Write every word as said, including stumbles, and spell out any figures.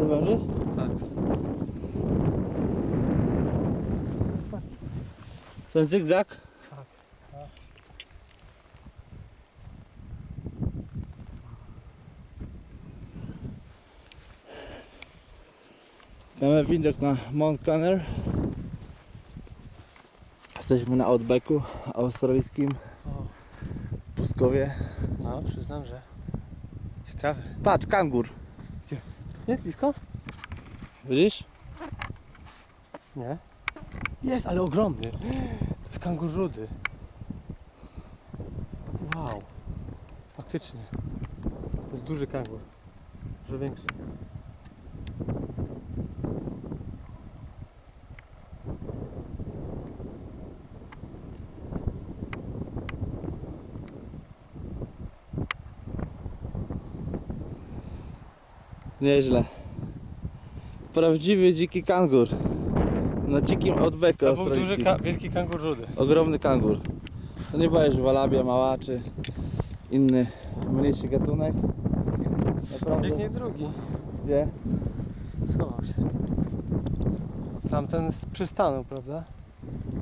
do węży? Tak. Ten zygzak? Tak. Tak. Mamy widok na Mount Conner. Jesteśmy na Outbacku australijskim O, pustkowie. no, przyznam, że ciekawy. Patrz, kangur. Jest blisko? Widzisz? Nie. Jest, ale ogromny. To jest kangur rudy. Wow. Faktycznie. To jest duży kangur. Dużo większy. Nieźle. Prawdziwy dziki kangur. Na dzikim Outbacku To był duży, australijskim. ka wielki kangur rudy. Ogromny kangur. To nie boisz walabia, mała czy inny mniejszy gatunek. Naprawdę. Biegnie drugi. Gdzie? Schował się. Tamten przystanął, prawda?